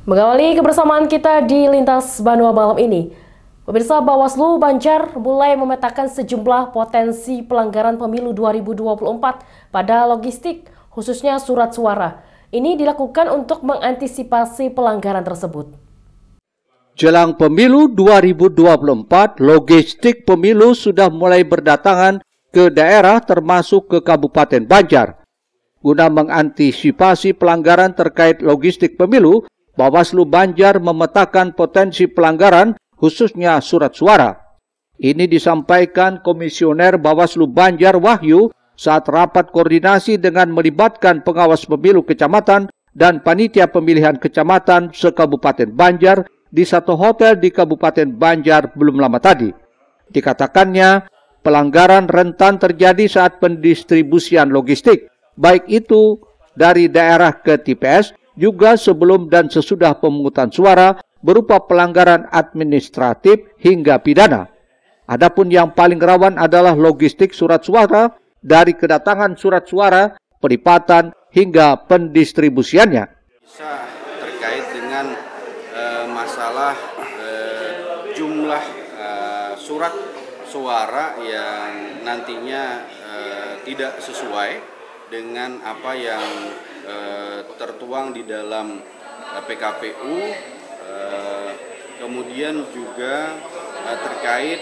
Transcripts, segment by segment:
Mengawali kebersamaan kita di Lintas Banua malam ini, pemirsa, Bawaslu Banjar mulai memetakan sejumlah potensi pelanggaran pemilu 2024 pada logistik, khususnya surat suara. Ini dilakukan untuk mengantisipasi pelanggaran tersebut. Jelang pemilu 2024, logistik pemilu sudah mulai berdatangan ke daerah termasuk ke Kabupaten Banjar. Guna mengantisipasi pelanggaran terkait logistik pemilu, Bawaslu Banjar memetakan potensi pelanggaran khususnya surat suara. Ini disampaikan Komisioner Bawaslu Banjar Wahyu saat rapat koordinasi dengan melibatkan pengawas pemilu kecamatan dan panitia pemilihan kecamatan se-Kabupaten Banjar di satu hotel di Kabupaten Banjar belum lama tadi. Dikatakannya, pelanggaran rentan terjadi saat pendistribusian logistik, baik itu dari daerah ke TPS, juga sebelum dan sesudah pemungutan suara berupa pelanggaran administratif hingga pidana. Adapun yang paling rawan adalah logistik surat suara dari kedatangan surat suara, pelipatan hingga pendistribusiannya. Bisa terkait dengan masalah jumlah surat suara yang nantinya tidak sesuai dengan apa yang tertuang di dalam PKPU, kemudian juga terkait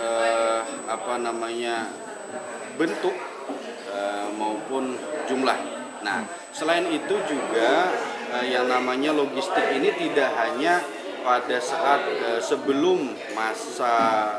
bentuk maupun jumlah. Nah, selain itu juga yang namanya logistik ini tidak hanya pada saat sebelum masa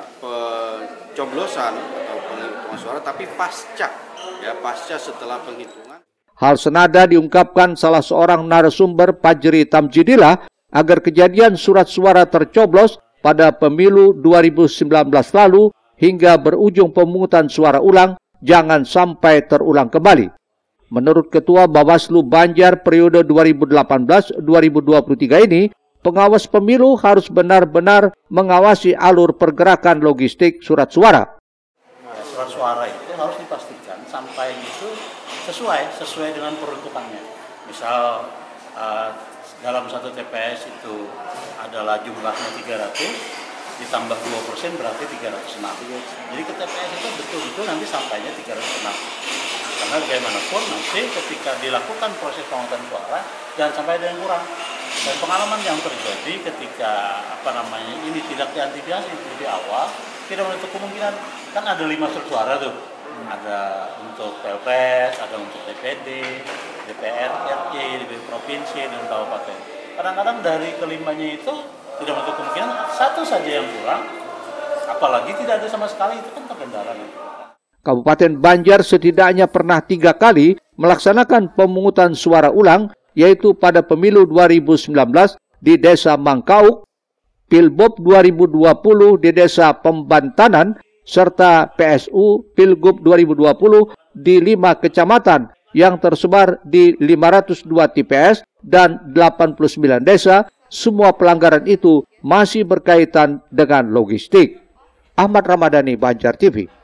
pencoblosan atau penghitungan suara, tapi pasca setelah penghitungan. Hal senada diungkapkan salah seorang narasumber Fajri Tamjidillah agar kejadian surat suara tercoblos pada pemilu 2019 lalu hingga berujung pemungutan suara ulang jangan sampai terulang kembali. Menurut Ketua Bawaslu Banjar periode 2018-2023 ini, pengawas pemilu harus benar-benar mengawasi alur pergerakan logistik surat suara. Surat suara itu harus dipastikan sampai itu sesuai dengan peruntukannya. Misal dalam satu TPS itu adalah jumlahnya 300, ditambah 2% berarti 306. Jadi ke TPS itu betul-betul nanti sampainya 306. Karena bagaimanapun nanti ketika dilakukan proses pemungutan suara jangan sampai ada yang kurang. Dan pengalaman yang terjadi ketika ini tidak diantisipasi lebih awal, tidak menutup kemungkinan kan ada 5 surat suara tuh. Ada untuk PLPS, ada untuk DPD, DPR, RT, DPD provinsi, dan kabupaten. Kadang-kadang dari kelimanya itu tidak menutup kemungkinan satu saja yang kurang, apalagi tidak ada sama sekali, itu kan terkendala. Kabupaten Banjar setidaknya pernah 3 kali melaksanakan pemungutan suara ulang, yaitu pada pemilu 2019 di Desa Mangkauk, Pilbob 2020 di Desa Pembantanan, serta PSU Pilgub 2020 di 5 kecamatan yang tersebar di 502 TPS dan 89 desa. Semua pelanggaran itu masih berkaitan dengan logistik. Ahmad Ramadhani, Banjar TV.